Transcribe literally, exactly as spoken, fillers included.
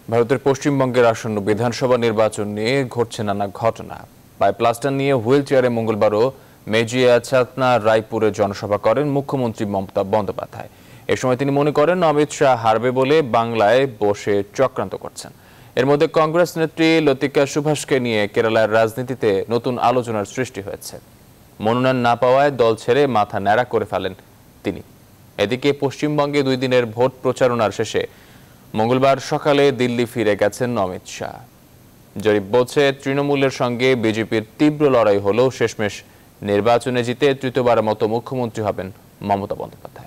ভারতের পশ্চিমবঙ্গের আসন্ন বিধানসভা নির্বাচন নিয়ে ঘটছে নানা ঘটনা। পাইপ্লাস্টার নিয়ে হুইল চেয়ারে মঙ্গলবারও মেজিয়া ছাতনা রায়পুরে জনসভা করেন মুখ্যমন্ত্রী মমতা বন্দ্যোপাধ্যায়। এ সময় তিনি মনে করেন অমিত শাহ হারবে বলে বাংলায় বসে চক্রান্ত করছেন। এর মধ্যে কংগ্রেস নেত্রী লতিকা সুভাষকে নিয়ে কেরালার রাজনীতিতে নতুন আলোচনার সৃষ্টি হয়েছে। মনোনয়ন না পাওয়ায় দল ছেড়ে মাথা ন্যাড়া করে ফেলেন তিনি। এদিকে পশ্চিমবঙ্গে দুই দিনের ভোট প্রচারণার শেষে মঙ্গলবার সকালে দিল্লি ফিরে গেছেন অমিত শাহ। জরিপ বলছে তৃণমূলের সঙ্গে বিজেপির তীব্র লড়াই হলেও শেষমেশ নির্বাচনে জিতে তৃতীয়বারের মতো মুখ্যমন্ত্রী হবেন মমতা বন্দ্যোপাধ্যায়।